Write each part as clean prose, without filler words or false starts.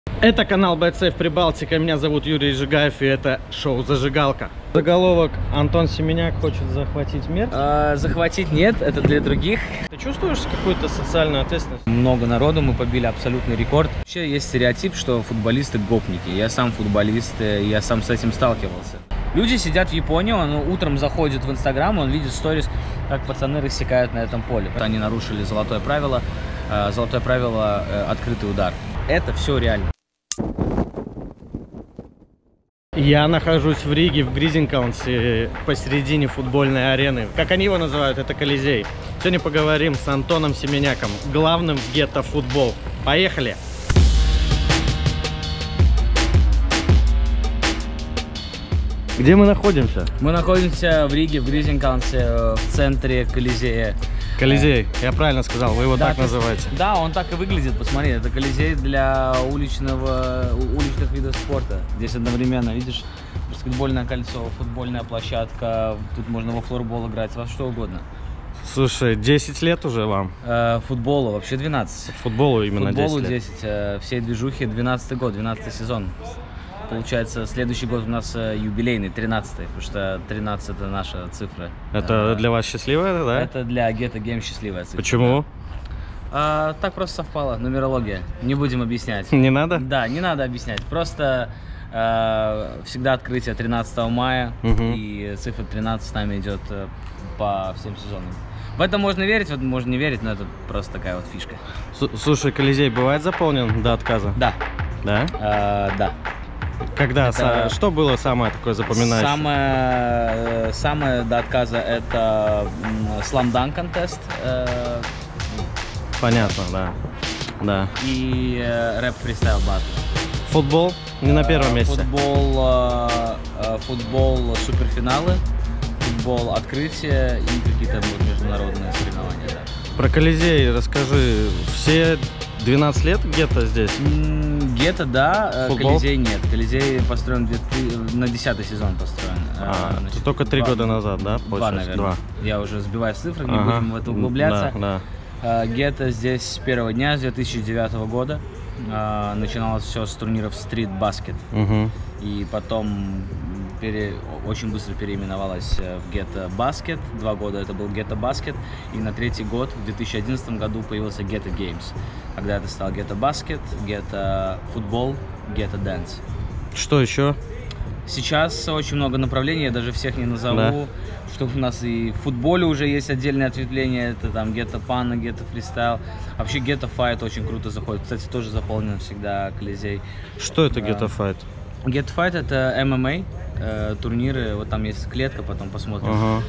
Это канал BCF Прибалтика, меня зовут Юрий Жигаев, и это шоу «Зажигалка». Заголовок: Антон Семеняк хочет захватить мир. Захватить нет, это для других. Ты чувствуешь какую-то социальную ответственность? Много народу, мы побили абсолютный рекорд. Вообще есть стереотип, что футболисты гопники. Я сам футболист, я сам с этим сталкивался. Люди сидят в Японии, он утром заходит в Инстаграм, он видит сторис, как пацаны рассекают на этом поле. Они нарушили золотое правило открытый удар. Это все реально. Я нахожусь в Риге, в Гризенкаунсе, посередине футбольной арены. Как они его называют, это Колизей. Сегодня поговорим с Антоном Семеняком, главным в Гетто Футбол. Поехали! Где мы находимся? Мы находимся в Риге, в Гризенкаунсе, в центре Колизея. Колизей, я правильно сказал, вы его так называете? Да, он так и выглядит, посмотри, это Колизей для уличных видов спорта. Здесь одновременно, видишь, баскетбольное кольцо, футбольная площадка, тут можно во флорбол играть, во что угодно. Слушай, 10 лет уже вам? Футболу вообще 12. Футболу именно 10 лет? Футболу 10, всей движухи 12 год, 12 сезон. Получается, следующий год у нас юбилейный, 13-й, потому что 13 это наша цифра. Это для вас счастливая, да? Это для Гетто Гейм счастливая цифра. Почему? Так просто совпало, нумерология. Не будем объяснять. Не надо? Да, не надо объяснять. Просто всегда открытие 13 мая, и цифра 13 с нами идет по всем сезонам. В это можно верить, в это можно не верить, но это просто такая вот фишка. Слушай, Колизей бывает заполнен до отказа? Да. Да? Да. Когда? Что было самое такое запоминающее? Самое до отказа это Slam-Dunk Contest. Понятно, да. Да. И рэп-фристайл батл. Футбол не на первом месте. Футбол суперфиналы, футбол открытие и какие-то международные соревнования. Да. Про Колизей расскажи. Все 12 лет Гетто здесь? Гетто, да. Футбол? Колизей нет. Колизей построен на 10-й сезон построен. Значит, только 3 года назад, да? 2, наверное. 2. Я уже сбиваю цифры, не будем в это углубляться. Да. Гетто здесь с первого дня, с 2009 года. Начиналось все с турниров Street Basket. И потом очень быстро переименовалась в Гетто Basket. 2 года это был Гетто Basket. И на 3-й год, в 2011 году, появился Гетто Games. Когда это стал Гетто Basket, Гетто Футбол, Гетто Dance. Что еще? Сейчас очень много направлений, я даже всех не назову. Да. Что у нас и в футболе уже есть отдельное ответвление. Это там Гетто Пана, Гетто Фристайл. Вообще Гетто Файт очень круто заходит. Кстати, тоже заполнен всегда Колизей. Что это Гетто Файт? Гетто Файт это ММА. Турниры, вот там есть клетка, потом посмотрим.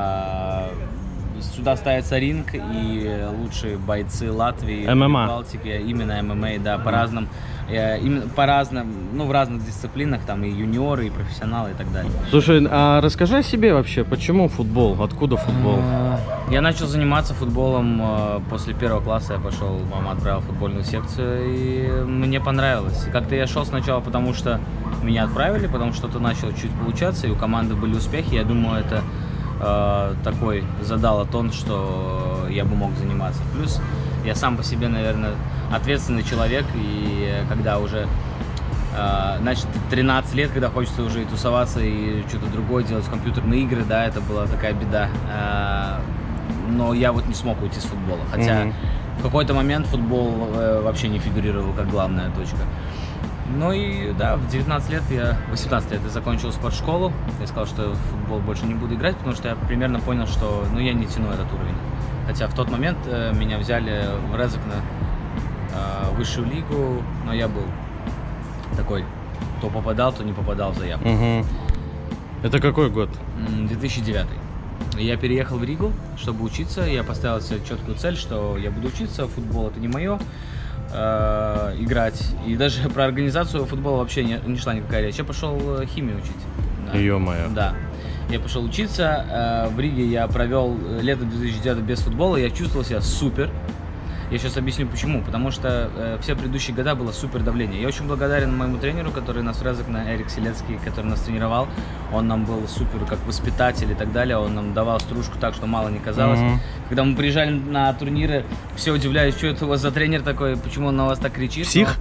Сюда ставится ринг, и лучшие бойцы Латвии, Балтики, именно ММА, да, по-разному, ну, в разных дисциплинах, там и юниоры, и профессионалы, и так далее. Слушай, а расскажи о себе вообще, почему футбол, откуда футбол? Я начал заниматься футболом после 1 класса, я пошел, мама отправила в футбольную секцию, и мне понравилось. Как-то я шел сначала, потому что меня отправили, потом что-то начало чуть получаться, и у команды были успехи, я думаю, это такой задало тон, что я бы мог заниматься. Плюс я сам по себе, наверное, ответственный человек, и когда уже, значит, 13 лет, когда хочется уже и тусоваться, и что-то другое делать, компьютерные игры, да, это была такая беда. Но я вот не смог уйти с футбола, хотя в какой-то момент футбол вообще не фигурировал как главная точка. Ну и да, в 18 лет я закончил спортшколу. Я сказал, что в футбол больше не буду играть, потому что я примерно понял, что я не тяну этот уровень. Хотя в тот момент меня взяли в Резекне высшую лигу, но я был такой, то попадал, то не попадал в заявку. Это какой год? 2009. Я переехал в Ригу, чтобы учиться. Я поставил себе четкую цель, что я буду учиться, футбол это не мое. Играть. И даже про организацию футбола вообще не шла никакая речь. Я пошел химию учить. Ё-моё. Да. Я пошел учиться. В Риге я провел лето 2009 без футбола. Я чувствовал себя супер. Я сейчас объясню почему. Потому что все предыдущие года было супер давление. Я очень благодарен моему тренеру, который нас в Резекне, Эрик Селецкий, который нас тренировал. Он нам был супер как воспитатель и так далее. Он нам давал стружку так, что мало не казалось. Когда мы приезжали на турниры, все удивлялись, что это у вас за тренер такой, почему он на вас так кричит. Псих?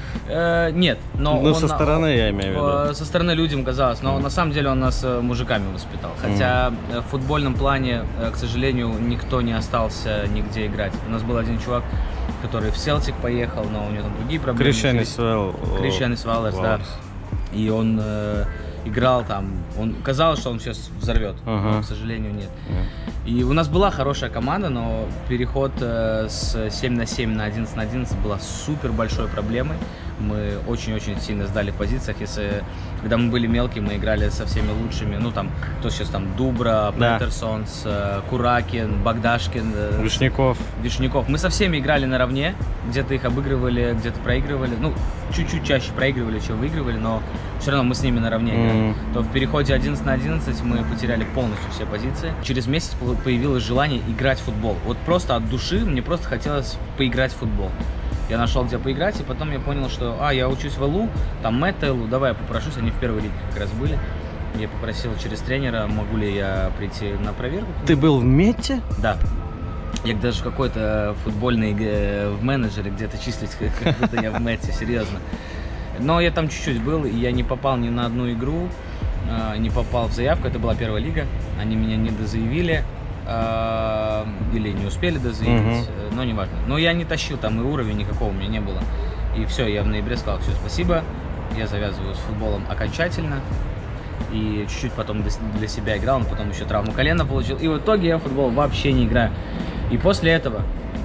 Нет, но Ну, он, со стороны я имею в виду. со стороны людям казалось, но на самом деле он нас мужиками воспитал. Хотя в футбольном плане, к сожалению, никто не остался нигде играть. У нас был один чувак, который в Селтик поехал, но у него там другие проблемы. Кришианис Валерс, да. И он играл там, казалось, что он сейчас взорвет, но, к сожалению, нет. И у нас была хорошая команда, но переход с 7 на 7 на 11 на 11 была супер большой проблемой. Мы очень-очень сильно сдали в позициях. Когда мы были мелкие, мы играли со всеми лучшими. Ну, там, кто сейчас там, Дубра, Петерсонс, Куракин, Богдашкин. Вишняков. Мы со всеми играли наравне. Где-то их обыгрывали, где-то проигрывали. Ну, чуть-чуть чаще проигрывали, чем выигрывали, но все равно мы с ними наравне играли. То в переходе 11 на 11 мы потеряли полностью все позиции. Через месяц появилось желание играть в футбол. Вот просто от души мне просто хотелось поиграть в футбол. Я нашел, где поиграть, и потом я понял, что, я учусь в ЛУ, там Мэтт ЛУ, давай я попрошусь, они в первой лиге как раз были. Я попросил через тренера, могу ли я прийти на проверку. Ты был в Метте? Да. Я даже в какой-то футбольной в менеджере где-то числюсь, как будто я в Метте, серьезно. Но я там чуть-чуть был, и я не попал ни на одну игру, не попал в заявку, это была первая лига, они меня не дозаявили. Или не успели дозаявить, но не важно. Но я не тащил там и уровень никакого у меня не было. И все, я в ноябре сказал, все, спасибо, я завязываю с футболом окончательно. И чуть-чуть потом для себя играл, но потом еще травму колена получил. И в итоге я в футбол вообще не играю. И после этого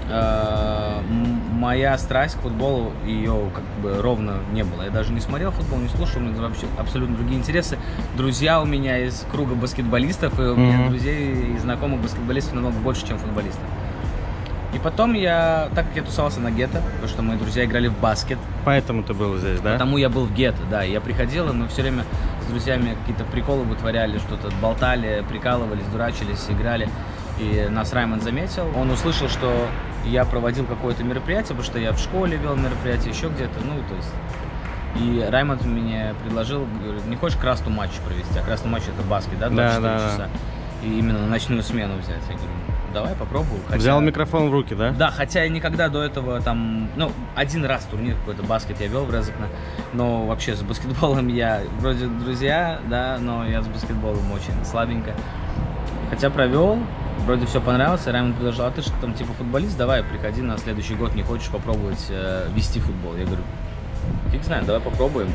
моя страсть к футболу, ее как бы ровно не было. Я даже не смотрел футбол, не слушал, у меня вообще абсолютно другие интересы. Друзья у меня из круга баскетболистов, и у меня друзей и знакомых баскетболистов намного больше, чем футболистов. И потом так как я тусовался на гетто, потому что мои друзья играли в баскет. Поэтому ты был здесь, да? Потому я был в гетто, да. И я приходил, и мы все время с друзьями какие-то приколы вытворяли, что-то болтали, прикалывались, дурачились, играли. И нас Раймонд заметил. Он услышал, что я проводил какое-то мероприятие, потому что я в школе вел мероприятие, еще где-то, то есть. И Раймонд мне предложил, говорит, не хочешь красную матч провести? А красный матч это баскет, да, 24 часа. И именно на ночную смену взять. Я говорю, давай попробую. Взял микрофон в руки, да? Да, хотя я никогда до этого там, один раз турнир какой-то баскет я вел в Резекне, но вообще с баскетболом я, вроде друзья, да, но я с баскетболом очень слабенько. Хотя провел, вроде все понравилось, и Раймонд предложил, ты же там типа футболист, давай приходи на следующий год, не хочешь попробовать вести футбол? Я говорю, фиг знает, давай попробуем.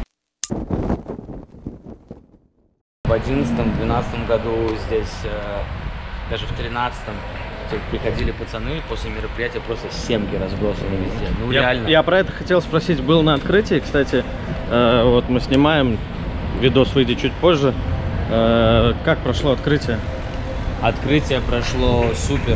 В 2011-2012 году здесь, даже в 2013 приходили пацаны, после мероприятия просто семки разбросаны везде. Реально. Я про это хотел спросить, был на открытии, кстати, вот мы снимаем, видос выйдет чуть позже. Как прошло открытие? Открытие прошло супер.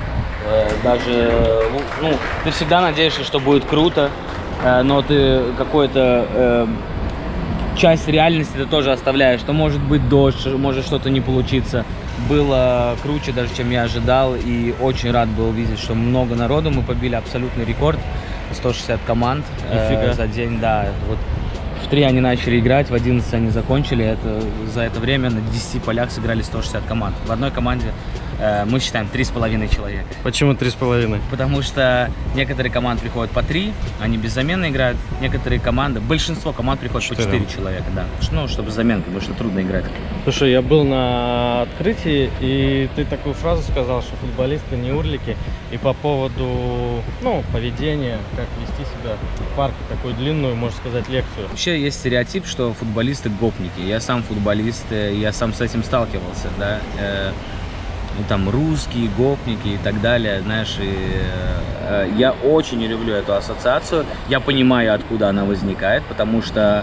Даже, ты всегда надеешься, что будет круто, но ты какой-то часть реальности ты тоже оставляешь, что может быть дождь, может что-то не получиться. Было круче даже, чем я ожидал, и очень рад был видеть, что много народу. Мы побили абсолютный рекорд, 160 команд за день, да. Вот в 3 они начали играть, в 11 они закончили. За это время на 10 полях сыграли 160 команд. В одной команде мы считаем 3,5 человека. Почему 3,5? Потому что некоторые команды приходят по 3, они без замены играют. Некоторые команды, большинство команд приходят по 4 человека, да. Чтобы с заменкой, потому что трудно играть. Слушай, я был на открытии, и ты такую фразу сказал, что футболисты не урлики. И по поводу, поведения, как вести себя в парке, такую длинную, можно сказать, лекцию. Вообще есть стереотип, что футболисты гопники. Я сам футболист, я сам с этим сталкивался, да. Там русские, гопники и так далее, знаешь, и я очень не люблю эту ассоциацию, я понимаю, откуда она возникает, потому что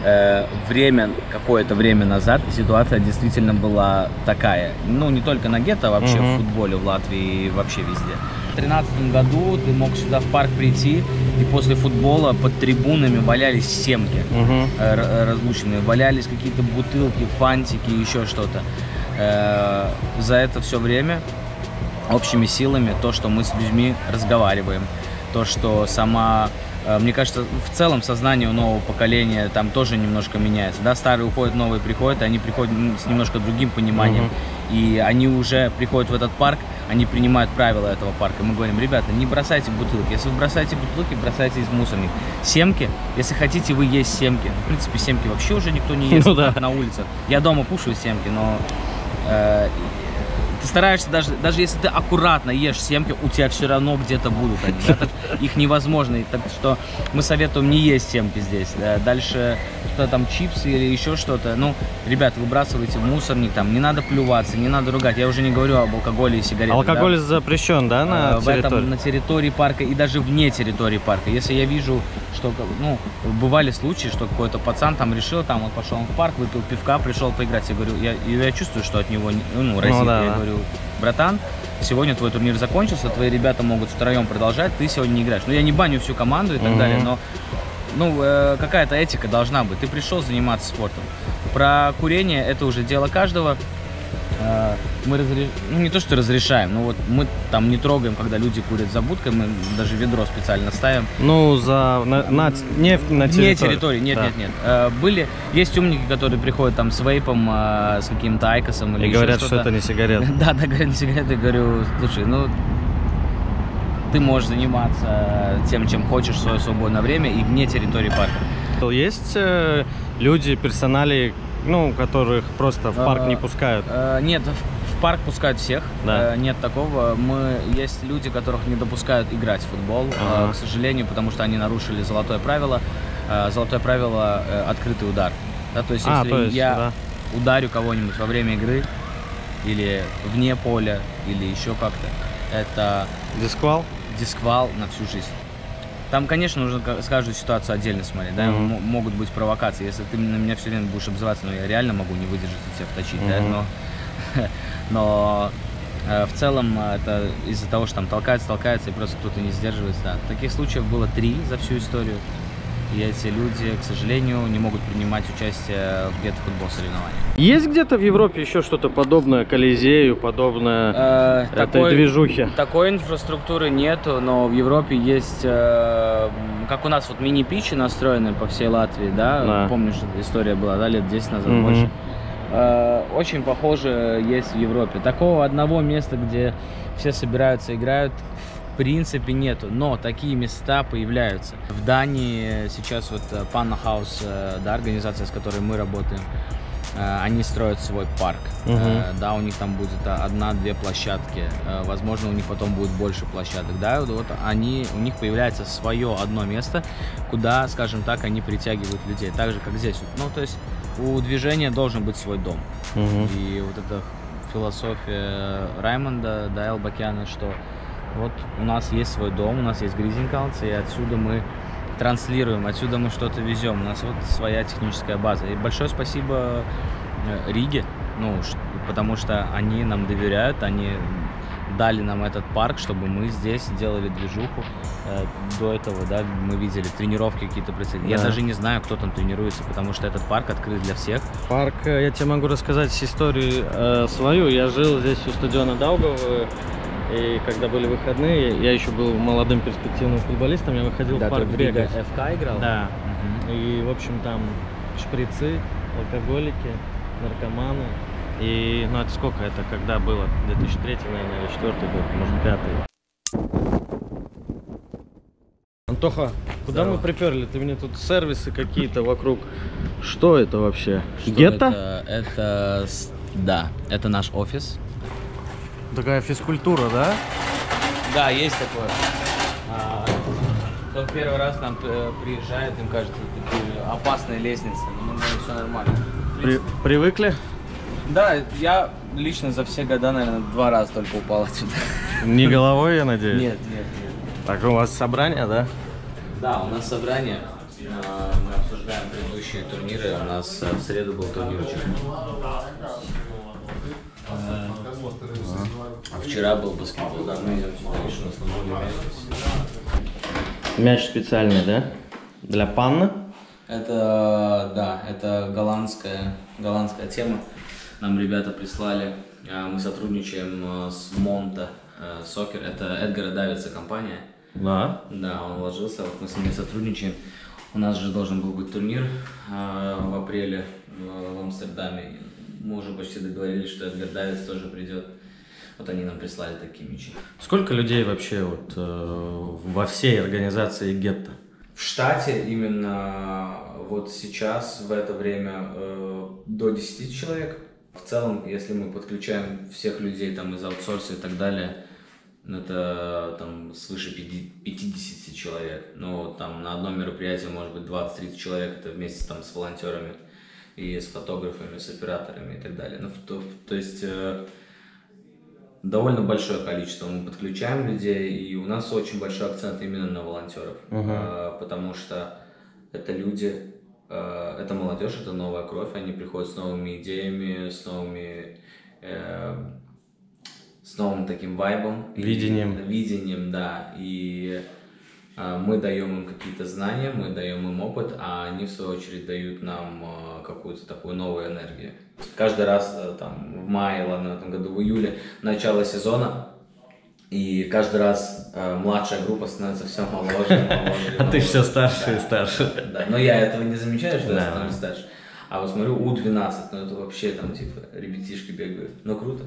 какое-то время назад ситуация действительно была такая, не только на гетто, вообще в футболе в Латвии и вообще везде. В 2013 году ты мог сюда в парк прийти, и после футбола под трибунами валялись семки разлученные, валялись какие-то бутылки, фантики, еще что-то. За это все время общими силами то, что мы с людьми разговариваем, то, что мне кажется, в целом сознание у нового поколения там тоже немножко меняется, да, старые уходят, новые приходят, они приходят с немножко другим пониманием, И они уже приходят в этот парк, они принимают правила этого парка. Мы говорим: ребята, не бросайте бутылки. Если вы бросаете бутылки, бросайте из мусорник. Семки, если хотите вы есть семки. В принципе, семки вообще уже никто не ест на улице. Я дома кушаю семки, но ты стараешься, даже если ты аккуратно ешь семки, у тебя все равно где-то будут они. Да? Их невозможно. Так что мы советуем не есть семки здесь. Да? Дальше что там, чипсы или еще что-то. Ну, ребят, выбрасывайте в мусорник, там, не надо плюваться, не надо ругать. Я уже не говорю об алкоголе и сигаретах. Алкоголь да? запрещен, да, на территории? На территории парка и даже вне территории парка. Если я вижу, что, ну, бывали случаи, что какой-то пацан там решил, там, он пошел в парк, выпил пивка, пришел поиграть. Я говорю, я чувствую, что от него, ну, разит. Я говорю: братан, сегодня твой турнир закончился, твои ребята могут втроем продолжать, ты сегодня не играешь. Ну, я не баню всю команду и так далее, но какая-то этика должна быть. Ты пришел заниматься спортом. Про курение это уже дело каждого. Мы не то что разрешаем, но вот мы там не трогаем, когда люди курят за будкой, мы даже ведро специально ставим. Ну, не на территории. Не территории, нет. Есть умники, которые приходят там с вейпом, с каким-то айкосом или и говорят, что это не сигареты. Да, говорят, не сигареты. Я говорю: слушай, ну, ты можешь заниматься тем, чем хочешь в свое свободное время и вне территории парка. Есть люди, персонали, ну, которых просто в парк не пускают? Нет, в парк пускают всех. Да. Нет такого. Есть люди, которых не допускают играть в футбол, к сожалению, потому что они нарушили золотое правило. Золотое правило — открытый удар. Да, то есть, если я ударю кого-нибудь во время игры или вне поля, или еще как-то, это дисквал на всю жизнь. Там, конечно, нужно с каждой ситуацию отдельно смотреть, да, могут быть провокации. Если ты на меня все время будешь обзываться, ну, я реально могу не выдержать и тебя вточить, да, но в целом это из-за того, что там толкаются, и просто кто-то не сдерживается, да. Таких случаев было 3 за всю историю, и эти люди, к сожалению, не могут принимать участие в гетто-футбол соревнованиях. Есть где-то в Европе еще что-то подобное Колизею, подобное этой движухе? Такой инфраструктуры нету, но в Европе есть, как у нас вот мини-питчи настроены по всей Латвии, да? Помнишь, история была, да, лет 10 назад больше. Очень похоже есть в Европе. Такого одного места, где все собираются, играют, в принципе нету, но такие места появляются. В Дании сейчас вот Panna House, да, организация, с которой мы работаем, они строят свой парк. Да, у них там будет 1-2 площадки, возможно, у них потом будет больше площадок. Да, вот у них появляется свое одно место, куда, скажем так, они притягивают людей, так же, как здесь. Ну, то есть у движения должен быть свой дом. И вот эта философия Раймонда, да, Элбакяна, что вот у нас есть свой дом, у нас есть Гризинкаунс, и отсюда мы транслируем, отсюда мы что-то везем. У нас вот своя техническая база. И большое спасибо Риге, ну, потому что они нам доверяют, они дали нам этот парк, чтобы мы здесь делали движуху. До этого, да, мы видели тренировки какие-то происходили. Я даже не знаю, кто там тренируется, потому что этот парк открыт для всех. Парк, я тебе могу рассказать историю свою. Я жил здесь у стадиона Даугава. И когда были выходные, я еще был молодым перспективным футболистом, я выходил в парк бегать. ФК играл? Да. И, в общем, там шприцы, алкоголики, наркоманы. И, ну, это сколько это, когда было? 2003, наверное, или 2004 год, может, 2005. Антоха, куда мы приперли? Ты мне тут сервисы какие-то вокруг. Что это вообще? Гетто? Да, это наш офис. Такая физкультура, да? Да, есть такое. Кто первый раз там приезжает, им кажется, такие опасные лестницы. Но все нормально. Привыкли? Да, я лично за все года, наверное, 2 раза только упал отсюда. Не головой, я надеюсь? Нет. Так, у вас собрание, да? Да, у нас собрание. Мы обсуждаем предыдущие турниры. У нас в среду был турнирчик. А вчера был баскетбол, да, мы идем сюда, видишь, у нас на мяч. Мяч специальный, да? Для панны? Это, да, это голландская тема. Нам ребята прислали, мы сотрудничаем с Монта Сокер, это Эдгара Давидса компания. Да. Да, он вложился, вот мы с ними сотрудничаем. У нас же должен был быть турнир в апреле в Амстердаме. Мы уже почти договорились, что Эдгар Давидс тоже придет. Вот они нам прислали такие мячи. Сколько людей вообще вот, во всей организации гетто? В штате именно вот сейчас, в это время, до 10 человек. В целом, если мы подключаем всех людей там из аутсорса и так далее, это там свыше 50 человек. Но там на одном мероприятии может быть 20-30 человек, это вместе там с волонтерами и с фотографами, с операторами и так далее. Ну, то есть довольно большое количество мы подключаем людей, и у нас очень большой акцент именно на волонтеров, потому что это люди, это молодежь, это новая кровь, они приходят с новыми идеями, с новым таким вайбом. Видением, да, и мы даем им какие-то знания, мы даем им опыт, а они в свою очередь дают нам какую-то такую новую энергию. Каждый раз там в мае, ладно, в этом году в июле, начало сезона, и каждый раз младшая группа становится все моложе. А ты все старше и старше. Да, но я этого не замечаю, что я становлюсь старше. А вот смотрю, У-12, ну это вообще там типа ребятишки бегают. Ну круто.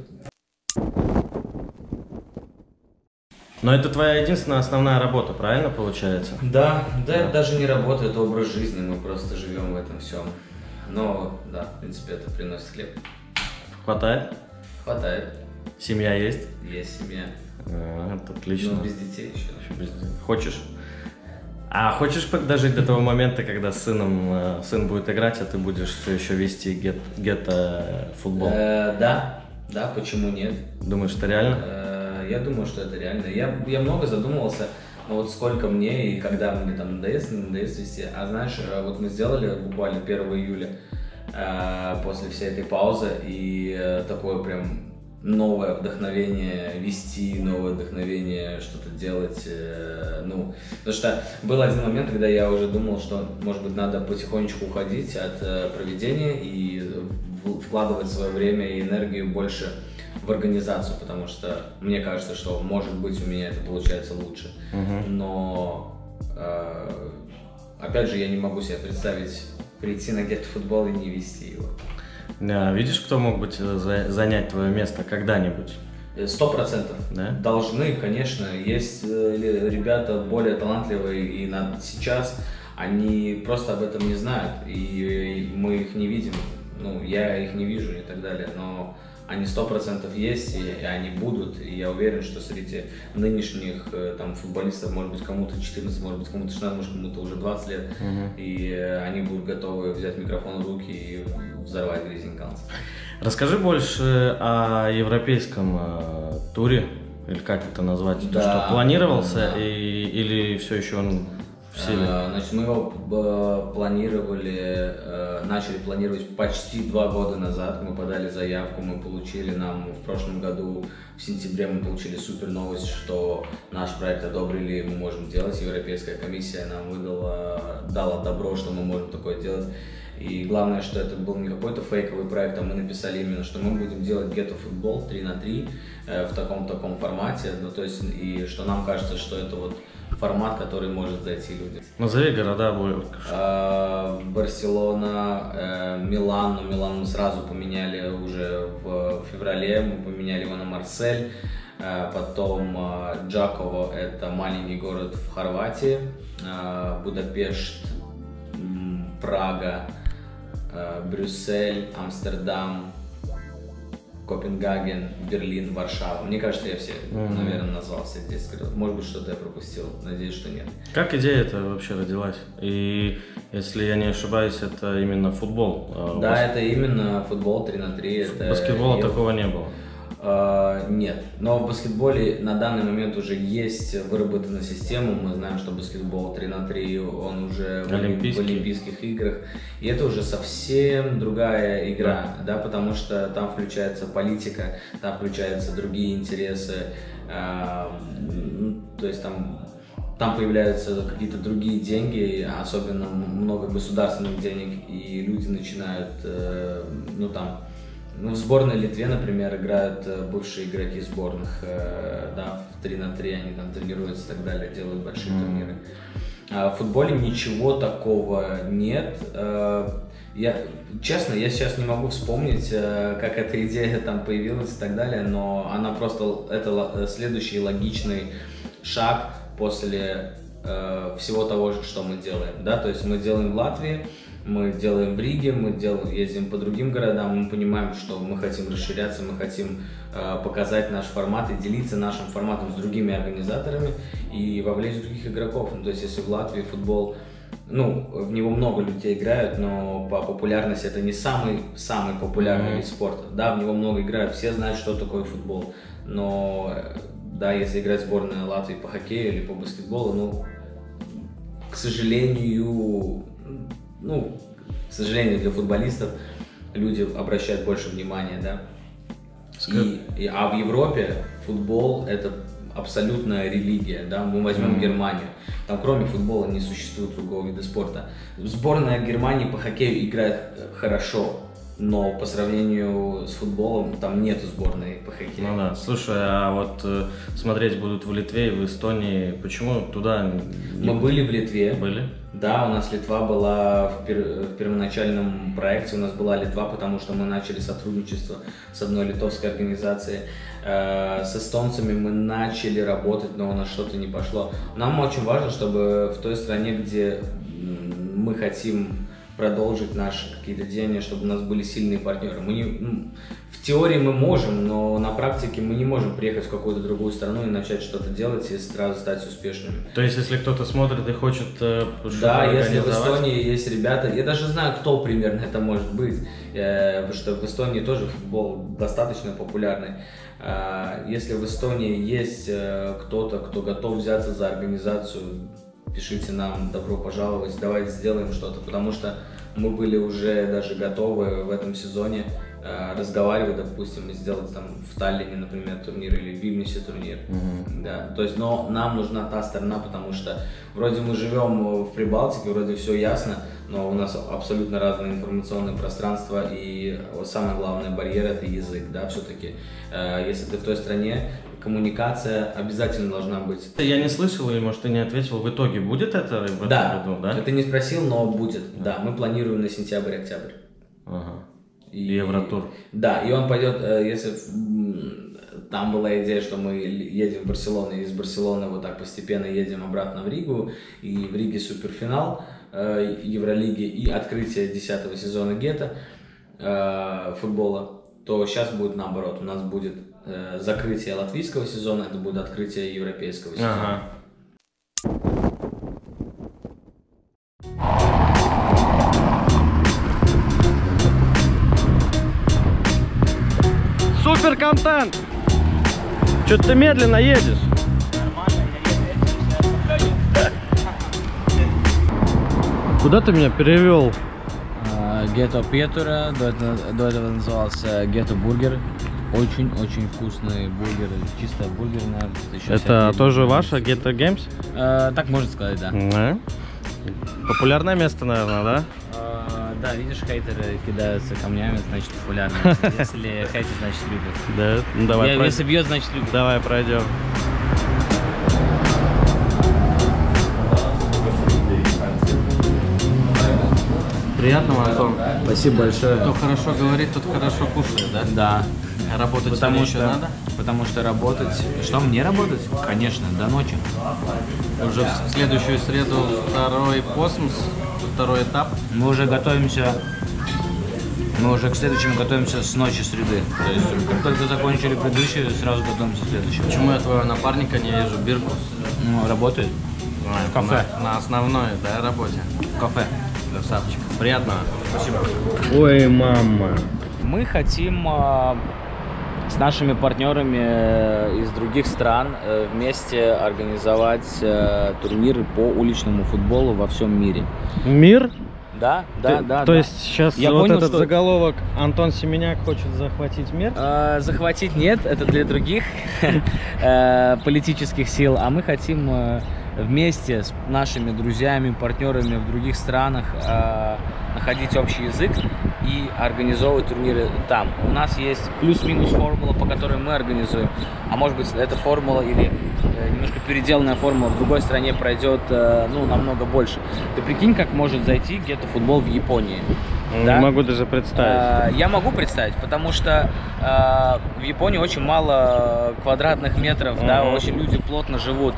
Но это твоя единственная основная работа, правильно получается? Да, это даже не работа, это образ жизни, мы просто живем в этом всем. Но да, в принципе, это приносит хлеб. Хватает? Хватает. Семья есть? Есть семья. Это отлично. Ну, без детей еще. Без детей. Хочешь? А хочешь дожить до того момента, когда сын будет играть, а ты будешь все еще вести гетто футбол? Да, почему нет? Думаешь, это реально? Я думаю, что это реально. Я много задумывался, но вот сколько мне и когда мне там надоест вести. А знаешь, вот мы сделали буквально 1 июля после всей этой паузы, и такое прям новое вдохновение вести, новое вдохновение что-то делать. Ну, потому что был один момент, когда я уже думал, что, может быть, надо потихонечку уходить от проведения и вкладывать свое время и энергию больше в организацию, потому что мне кажется, что, может быть, у меня это получается лучше. Но, опять же, я не могу себе представить прийти на гетто-футбол и не вести его. Да, видишь, кто мог быть занять твое место когда-нибудь? 100%. Да? Должны, конечно. Есть ребята более талантливые, и сейчас они просто об этом не знают, и мы их не видим. Ну, я их не вижу и так далее, но они 100% есть, и они будут, и я уверен, что среди нынешних там футболистов, может быть, кому-то 14, может быть, кому-то 16, может, кому-то уже 20 лет, и они будут готовы взять микрофон в руки и взорвать Гризинкаунс. Расскажи больше о европейском туре, или как это назвать, да, что планировался, или все еще он в силе? Значит, мы его начали планировать почти 2 года назад. Мы подали заявку, мы получили в прошлом году, в сентябре мы получили супер новость, что наш проект одобрили, мы можем делать. Европейская комиссия нам дала добро, что мы можем такое делать. И главное, что это был не какой-то фейковый проект, а мы написали именно, что мы будем делать гетто-футбол 3×3 в таком формате, ну, то есть, и что нам кажется, что это вот формат, который может зайти людям. Назови города. Барселона, Милан, но Милан мы сразу поменяли уже в феврале, мы поменяли его на Марсель, потом Джаково, это маленький город в Хорватии, Будапешт, Прага, Брюссель, Амстердам, Копенгаген, Берлин, Варшава. Мне кажется, я все, наверное, назвал все 10 городов. Может быть, что-то я пропустил. Надеюсь, что нет. Как идея это вообще родилась? И, если я не ошибаюсь, это именно футбол? Да, это именно футбол 3×3. Баскетбола такого не было? Нет, но в баскетболе на данный момент уже есть выработана система. Мы знаем, что баскетбол 3×3, он уже в Олимпийских играх. И это уже совсем другая игра, да, потому что там включается политика, там включаются другие интересы, то есть там появляются какие-то другие деньги, особенно много государственных денег, и люди начинают, в сборной Литве, например, играют бывшие игроки сборных, да, в 3×3, они там тренируются и так далее, делают большие турниры. В футболе ничего такого нет. Честно, я сейчас не могу вспомнить, как эта идея там появилась и так далее, но она просто, это следующий логичный шаг после всего того, что мы делаем, да, то есть мы делаем в Латвии, мы делаем в Риге, мы ездим по другим городам, мы понимаем, что мы хотим расширяться, мы хотим показать наш формат и делиться нашим форматом с другими организаторами и вовлечь других игроков. Ну, то есть если в Латвии футбол, ну, в него много людей играют, но по популярности это не самый популярный вид спорта. Да, в него много играют, все знают, что такое футбол, но да, если играть сборная Латвии по хоккею или по баскетболу, ну, к сожалению, для футболистов люди обращают больше внимания, да. А в Европе футбол это абсолютная религия, да. Мы возьмем Германию, там кроме футбола не существует другого вида спорта. Сборная Германии по хоккею играет хорошо, но по сравнению с футболом там нету сборной по хоккею. Ну да, слушай, а вот смотреть будут в Литве и в Эстонии, почему туда не... Мы были в Литве. Были? Да, у нас Литва была в первоначальном проекте, у нас была Литва, потому что мы начали сотрудничество с одной литовской организацией. С эстонцами мы начали работать, но у нас что-то не пошло. Нам очень важно, чтобы в той стране, где мы хотим продолжить наши какие-то деяния, чтобы у нас были сильные партнеры. В теории мы можем, но на практике мы не можем приехать в какую-то другую страну и начать что-то делать и сразу стать успешными. То есть, если кто-то смотрит и хочет что-то Да, если в Эстонии есть ребята, я даже знаю, кто примерно это может быть, потому что в Эстонии тоже футбол достаточно популярный. Если в Эстонии есть кто-то, кто готов взяться за организацию, пишите нам, добро пожаловать, давайте сделаем что-то, потому что мы были уже даже готовы в этом сезоне разговаривать, допустим, и сделать там в Таллине, например, турнир или в Вильнюсе турнир. Да, то есть, но нам нужна та сторона, потому что вроде мы живем в Прибалтике, вроде все ясно, но у нас абсолютно разное информационное пространство, и самое главное барьер — это язык, да, все-таки. Если ты в той стране, коммуникация обязательно должна быть. Я не слышал, или, может, ты не ответил, в итоге будет это в этом году, да? Ты не спросил, но будет, да. Мы планируем на сентябрь-октябрь. Ага. Евротур. Да, и он пойдет, если там была идея, что мы едем в Барселону, и из Барселоны вот так постепенно едем обратно в Ригу, и в Риге суперфинал Евролиги и открытие 10-го сезона Гетто футбола, то сейчас будет наоборот, у нас будет закрытие латвийского сезона, это будет открытие европейского сезона. Ага. Супер контент! Что-то ты медленно едешь. Куда ты меня перевел? Гетто Петура, до этого назывался Гетто Бургер. Очень-очень вкусный бургер, чистая бургерная. Это тоже ваша Гетто Геймс? Так можно сказать, да. Популярное место, наверное, да? Да, видишь, хейтеры кидаются камнями, значит популярно. Если хейтер, значит любят. Да, ну давай пройдем. Если бьет, значит любит. Давай пройдем. Приятного, Антон. Спасибо большое. Кто хорошо говорит, тот хорошо кушает, да? Да. Работать потому что надо? Потому что работать... Что, мне работать? Конечно, до ночи. Уже в следующую среду второй космос, второй этап. Мы уже готовимся... Мы уже к следующему готовимся с ночи среды. То есть, как только закончили предыдущий, сразу готовимся к следующему. Почему я твоего напарника не вижу? Бирку? Ну, работает. В кафе. На основной, да, работе? В кафе. Красавчик. Приятного. Спасибо. Ой, мама. Мы хотим с нашими партнерами из других стран вместе организовать турниры по уличному футболу во всем мире. Мир? Да. То есть сейчас я вот понял, этот что... заголовок «Антон Семеняк хочет захватить мир»? Захватить нет, это для других политических сил, а мы хотим вместе с нашими друзьями, партнерами в других странах находить общий язык и организовывать турниры там. У нас есть плюс-минус формула, по которой мы организуем, а может быть эта формула или немножко переделанная формула в другой стране пройдет, ну, намного больше. Ты прикинь, как может зайти гетто-футбол в Японии. Да? Не могу даже представить. Я могу представить, потому что в Японии очень мало квадратных метров, да, очень люди плотно живут.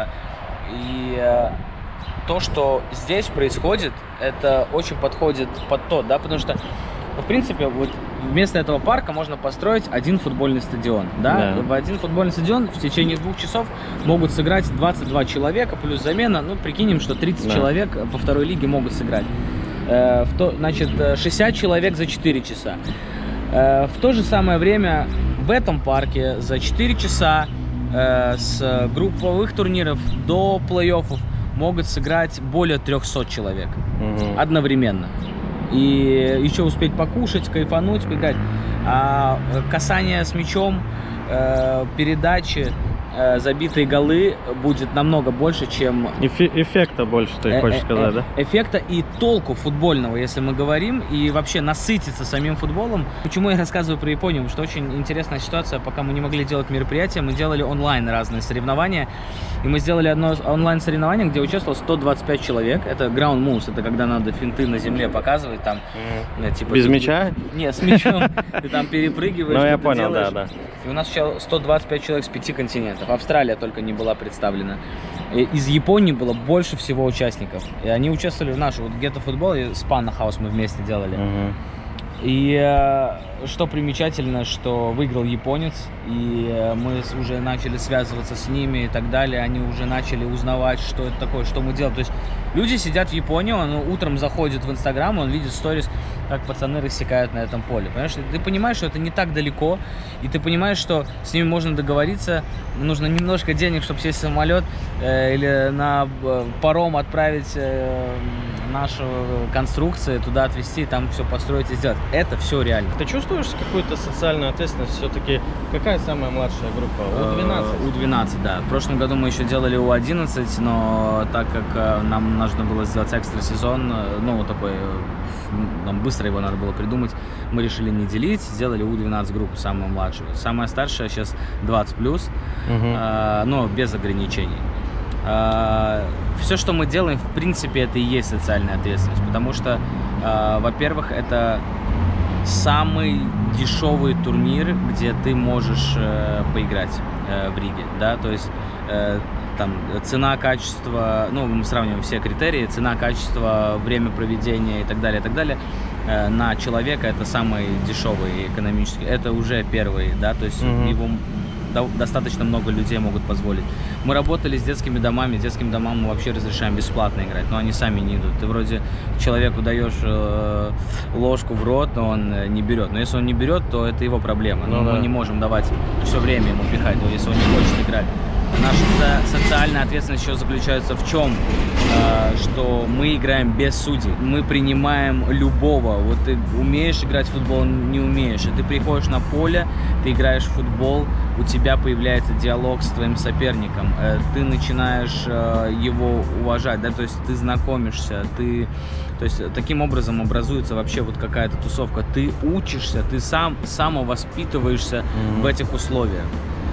И то, что здесь происходит, это очень подходит под то, да, потому что, в принципе, вот вместо этого парка можно построить один футбольный стадион, да? В один футбольный стадион в течение 2 часов могут сыграть 22 человека, плюс замена, ну, прикинем, что 30 человек по второй лиге могут сыграть. Значит, 60 человек за 4 часа. В то же самое время в этом парке за 4 часа с групповых турниров до плей-оффов могут сыграть более 300 человек одновременно. И еще успеть покушать, кайфануть, бегать. А касание с мячом, передачи, забитые голы будет намного больше, чем... Эффекта больше, ты хочешь сказать, да? Эффекта и толку футбольного, если мы говорим, и вообще насытиться самим футболом. Почему я рассказываю про Японию? Потому что очень интересная ситуация, пока мы не могли делать мероприятия, мы делали онлайн разные соревнования. И мы сделали одно онлайн-соревнование, где участвовало 125 человек. Это ground moves, это когда надо финты на земле показывать. Там, типа, без мяча? Нет, с мячом. Ты там перепрыгиваешь, ну, я понял, да. И у нас сейчас 125 человек с 5 континентов. Австралия только не была представлена. Из Японии было больше всего участников. И они участвовали в нашем вот гетто-футбол, и Spanna House мы вместе делали. И что примечательно, что выиграл японец, и мы уже начали связываться с ними и так далее. Они уже начали узнавать, что это такое, что мы делаем. То есть люди сидят в Японии, он утром заходит в Инстаграм, он видит сторис, как пацаны рассекают на этом поле. Понимаешь? Ты понимаешь, что это не так далеко, и ты понимаешь, что с ними можно договориться. Нужно немножко денег, чтобы сесть в самолет или на паром отправить нашу конструкцию, туда отвезти, там все построить и сделать. Это все реально. Ты чувствуешь какую-то социальную ответственность все-таки? Какая самая младшая группа? У-12? У-12, да. В прошлом году мы еще делали У-11, но так как нам нужно было сделать экстра-сезон, ну, вот такой, нам быстро его надо было придумать, мы решили не делить, сделали У-12 группу, самую младшую. Самая старшая сейчас 20+, но без ограничений. Все, что мы делаем, в принципе, это и есть социальная ответственность, потому что, во-первых, это самый дешевый турнир, где ты можешь поиграть в Риге, да, то есть там цена, качество, ну, мы сравниваем все критерии, цена, качество, время проведения и так далее, на человека это самый дешевый экономически, это уже первый, да, то есть его достаточно много людей могут позволить. Мы работали с детскими домами мы вообще разрешаем бесплатно играть, но они сами не идут. Ты вроде человеку даешь ложку в рот, но он не берет. Но если он не берет, то это его проблема. Но мы не можем давать все время ему пихать, если он не хочет играть. Наша социальная ответственность еще заключается в чем? Что мы играем без судей. Мы принимаем любого. Вот ты умеешь играть в футбол, не умеешь. И ты приходишь на поле, ты играешь в футбол, у тебя появляется диалог с твоим соперником. Ты начинаешь его уважать, да, то есть ты знакомишься, то есть таким образом образуется вообще вот какая-то тусовка. Ты учишься, ты самовоспитываешься в этих условиях.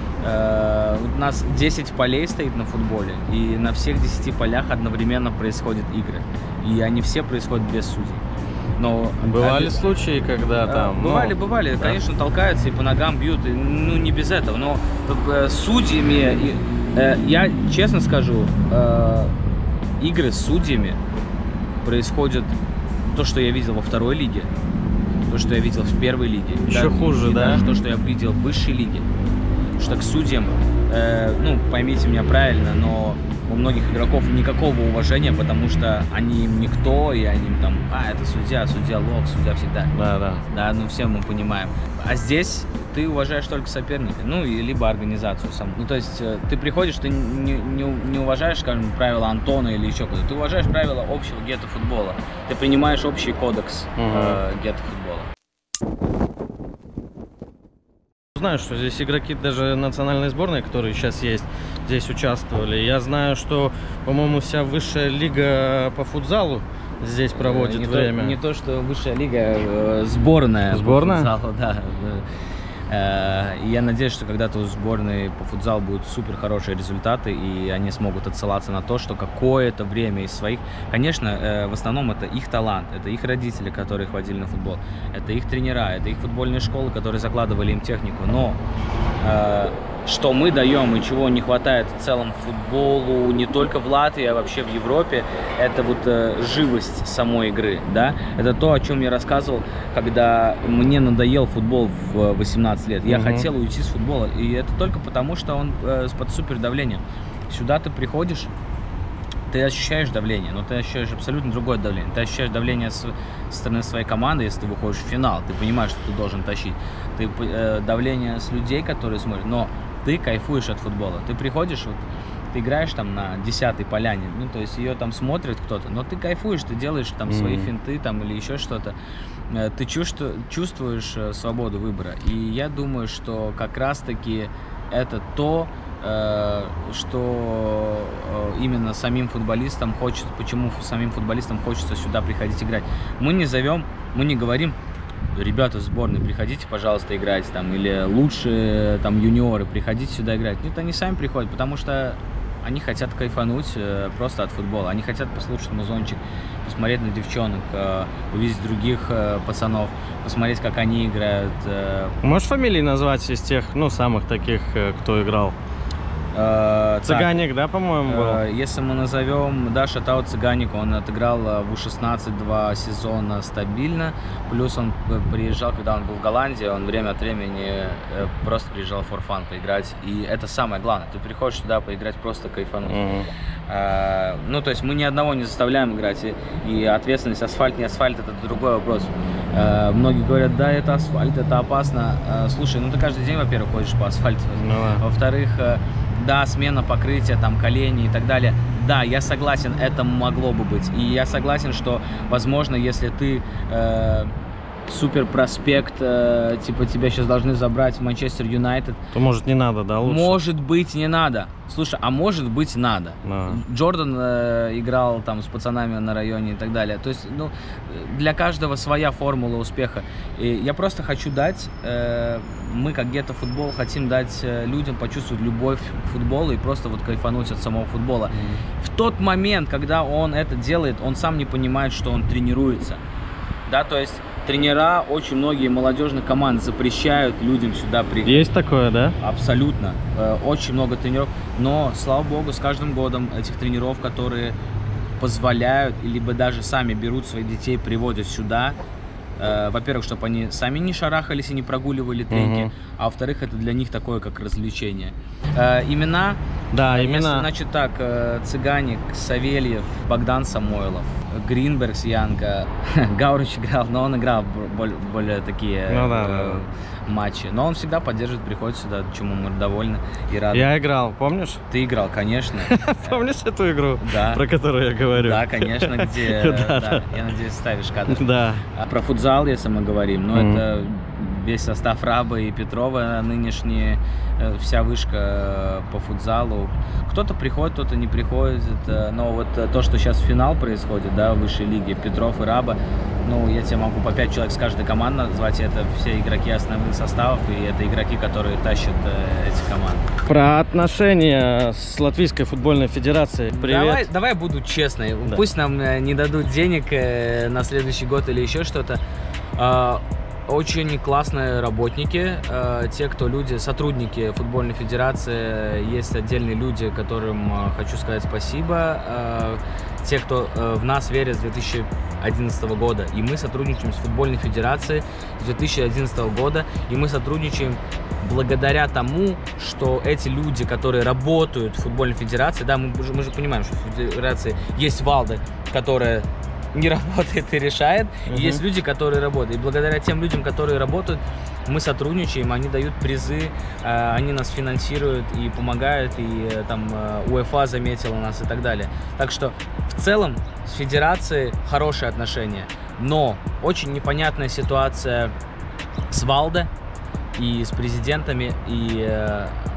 У нас 10 полей стоит на футболе, и на всех 10 полях одновременно происходят игры. И они все происходят без судей. Но бывали случаи, когда там... Бывали, да. Конечно, толкаются и по ногам бьют, и, ну, не без этого. Но судьями, я честно скажу, игры с судьями происходят то, что я видел во второй лиге, то, что я видел в первой лиге. Еще хуже, да? Даже то, что я видел в высшей лиге. Что к судьям, ну, поймите меня правильно, но у многих игроков никакого уважения, потому что они им никто, и они там, это судья лох, судья всегда. Да, ну все мы понимаем. А здесь ты уважаешь только соперника, ну, и либо организацию саму. Ну, то есть ты приходишь, ты не уважаешь, скажем, правила Антона или еще куда-то, ты уважаешь правила общего гетто-футбола, ты принимаешь общий кодекс гетто-футбола. Знаю, что здесь игроки даже национальной сборной, которые сейчас есть, здесь участвовали. Я знаю, что, по-моему, вся высшая лига по футзалу здесь проводит время. Не то, что высшая лига, сборная. Сборная? По футзалу, да. И я надеюсь, что когда-то у сборной по футзалу будут супер хорошие результаты, и они смогут отсылаться на то, что какое-то время из своих... Конечно, в основном это их талант, это их родители, которые их водили на футбол, это их тренера, это их футбольные школы, которые закладывали им технику. Но что мы даем и чего не хватает в целом футболу не только в Латвии, а вообще в Европе, это вот живость самой игры, да? Это то, о чем я рассказывал, когда мне надоел футбол в 18 лет. Я хотел уйти с футбола, и это только потому, что он под супер давлением. Сюда ты приходишь, ты ощущаешь давление, но ты ощущаешь абсолютно другое давление. Ты ощущаешь давление со стороны своей команды, если ты выходишь в финал, ты понимаешь, что ты должен тащить. Ты давление с людей, которые смотрят, но ты кайфуешь от футбола. Ты приходишь, вот, ты играешь там на 10-й поляне, ну, то есть ее там смотрит кто-то, но ты кайфуешь, ты делаешь там свои финты там или еще что-то. Ты чувствуешь свободу выбора. И я думаю, что как раз-таки это то, что именно самим футболистам хочется, почему самим футболистам хочется сюда приходить играть. Мы не говорим: ребята в сборной, приходите, пожалуйста, играйте там, или лучшие там юниоры, приходите сюда играть. Нет, они сами приходят, потому что они хотят кайфануть просто от футбола. Они хотят послушать музончик, посмотреть на девчонок, увидеть других пацанов, посмотреть, как они играют. Можешь фамилии назвать из тех, ну, самых таких, кто играл? Цыганик, да, по-моему, был? Если мы назовем, да, Шатау Цыганик, он отыграл в U16 2 сезона стабильно, плюс он приезжал, когда он был в Голландии, он время от времени просто приезжал в for fun поиграть, и это самое главное, ты приходишь сюда поиграть, просто кайфануть. Ну, то есть мы ни одного не заставляем играть, и ответственность асфальт, не асфальт, это другой вопрос. Многие говорят: да, это асфальт, это опасно. Слушай, ну ты каждый день, во-первых, ходишь по асфальту, во-вторых, да, смена покрытия, там, колени и так далее. Да, я согласен, это могло бы быть. И я согласен, что, возможно, если ты супер проспект, типа тебя сейчас должны забрать в Манчестер Юнайтед, то может не надо, да, лучше? Может быть не надо. Слушай, а может быть надо. Джордан играл там с пацанами на районе и так далее. То есть, ну, для каждого своя формула успеха. И я просто хочу дать, мы как Гетто Футбол хотим дать людям почувствовать любовь к футболу и просто вот кайфануть от самого футбола. В тот момент, когда он это делает, он сам не понимает, что он тренируется. Да, то есть тренера очень многие молодежных команд запрещают людям сюда приходить. Есть такое, да? Абсолютно. Очень много тренеров. Но, слава богу, с каждым годом этих тренеров, которые позволяют, либо даже сами берут своих детей, приводят сюда. Во-первых, чтобы они сами не шарахались и не прогуливали треники, а во-вторых, это для них такое, как развлечение. Имена? Да, имена. Значит так, Цыганик, Савельев, Богдан Самойлов, Гринбергс, Янка, Гаурич играл, но он играл более такие матчи. Но он всегда поддерживает, приходит сюда, чему мы довольны и рады. Я играл, помнишь? Ты играл, конечно. Помнишь эту игру, про которую я говорю? Да, конечно, где, я надеюсь, ставишь кадр. Да. Про футзал, если мы говорим, но это весь состав Раба и Петрова, нынешняя вся вышка по футзалу. Кто-то приходит, кто-то не приходит, но вот то, что сейчас финал происходит, да, в высшей лиге, Петров и Раба, ну, я тебе могу по 5 человек с каждой команды назвать, это все игроки основных составов, и это игроки, которые тащат эти команды. Про отношения с Латвийской футбольной федерацией. Привет. Давай буду честный, Да. Пусть нам не дадут денег на следующий год или еще что-то. Очень классные работники, те, кто сотрудники футбольной федерации, есть отдельные люди, которым хочу сказать спасибо, те, кто в нас верят с 2011 года, и мы сотрудничаем с футбольной федерацией с 2011 года, и мы сотрудничаем благодаря тому, что эти люди, которые работают в футбольной федерации, да, мы же понимаем, что в федерации есть Валда, которая не работает и решает, и есть люди, которые работают. И благодаря тем людям, которые работают, мы сотрудничаем, они дают призы, они нас финансируют и помогают, и там УЕФА заметила нас и так далее. Так что в целом с федерацией хорошие отношения, но очень непонятная ситуация с Валде и с президентами, и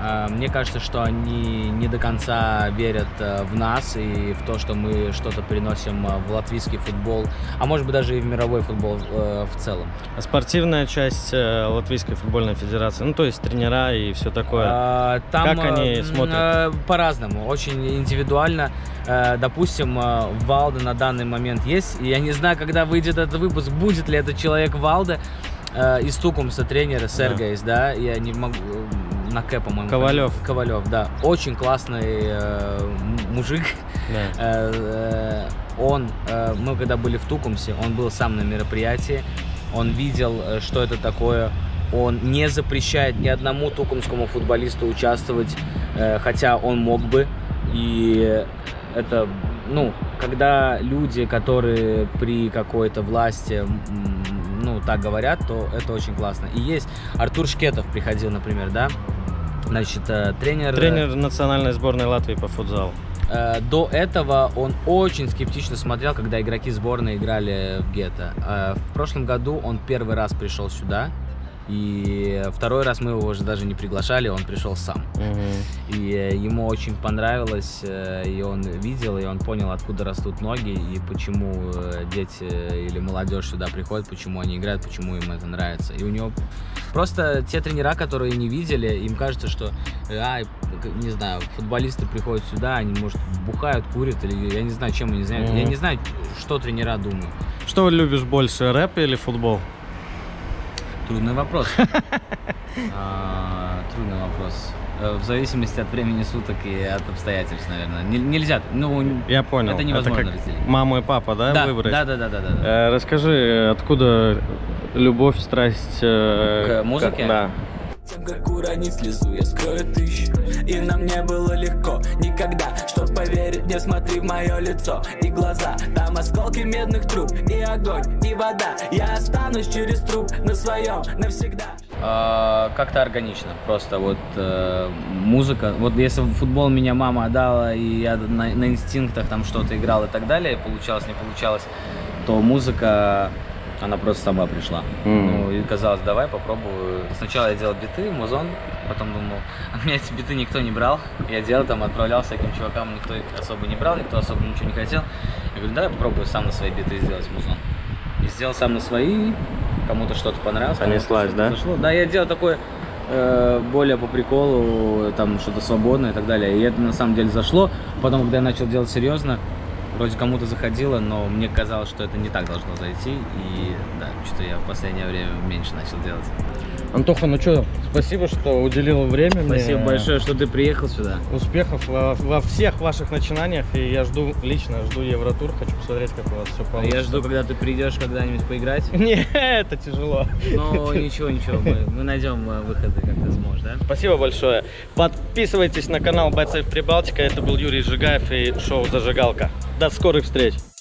Мне кажется, что они не до конца верят в нас и в то, что мы что-то приносим в латвийский футбол, а может быть даже и в мировой футбол в целом. А спортивная часть Латвийской футбольной федерации, ну то есть тренера и все такое, там, как они смотрят? По-разному, очень индивидуально. Допустим, Валде на данный момент есть, и я не знаю, когда выйдет этот выпуск, будет ли этот человек Валде из Тукумса, тренера Сергейс, да, я не могу... На К, по-моему. Ковалев, да. Очень классный мужик. Да. Мы когда были в Тукумсе, он был сам на мероприятии, он видел, что это такое. Он не запрещает ни одному тукумскому футболисту участвовать, хотя он мог бы. И это, ну, когда люди, которые при какой-то власти, ну, так говорят, то это очень классно. И есть Артур Шкетов приходил, например, да, значит, тренер национальной сборной Латвии по футзалу. До этого он очень скептично смотрел, когда игроки сборной играли в Гетто. В прошлом году он первый раз пришел сюда, и второй раз мы его уже даже не приглашали, он пришел сам. И ему очень понравилось, и он видел, и он понял, откуда растут ноги, и почему дети или молодежь сюда приходят, почему они играют, почему им это нравится. И у него просто те тренера, которые не видели, им кажется, что, не знаю, футболисты приходят сюда, они, может, бухают, курят, или я не знаю, чем они занимаются. Я не знаю, что тренера думают. Что любишь больше, рэп или футбол? Трудный вопрос. Трудный вопрос. В зависимости от времени суток и от обстоятельств, наверное. Нельзя, ну, я понял. Это невозможно это как разделить. Маму и папа, да, Да, выбрать? Да. Расскажи, откуда любовь, страсть к музыке? Да. Тем, как уронить слезу, я скрою тысячу. И нам не было легко никогда. Чтоб поверить, не смотри в мое лицо и глаза. Там осколки медных труб, и огонь, и вода. Я останусь через труп на своем навсегда. Как-то органично, просто вот музыка. Вот если в футбол меня мама отдала, и я на инстинктах там что-то играл и так далее, получалось, не получалось, то музыка... Она просто сама пришла. Ну, и казалось, давай попробую. Сначала я делал биты, музон, потом думал, от меня эти биты никто не брал. Я делал там, отправлял всяким чувакам, никто их особо не брал, никто особо ничего не хотел. Я говорю, давай попробую сам на свои биты сделать музон. И сделал сам на свои, кому-то что-то понравилось. Понеслась, да? Зашло. Да, я делал такое более по приколу, там что-то свободное и так далее. И это на самом деле зашло. Потом, когда я начал делать серьезно, вроде кому-то заходило, но мне казалось, что это не так должно зайти. И да, что-то я в последнее время меньше начал делать. Антоха, ну что, спасибо, что уделил время. Спасибо мне. большое, что ты приехал сюда. Успехов во всех ваших начинаниях. И я лично жду Евротур. Хочу посмотреть, как у вас все получится. Я жду, когда ты придешь когда-нибудь поиграть. Не, это тяжело. Но ничего, мы найдем выходы, как ты сможешь, да? Спасибо большое. Подписывайтесь на канал Бойцов Прибалтика. Это был Юрий Жигаев и шоу «Зажигалка». До скорых встреч!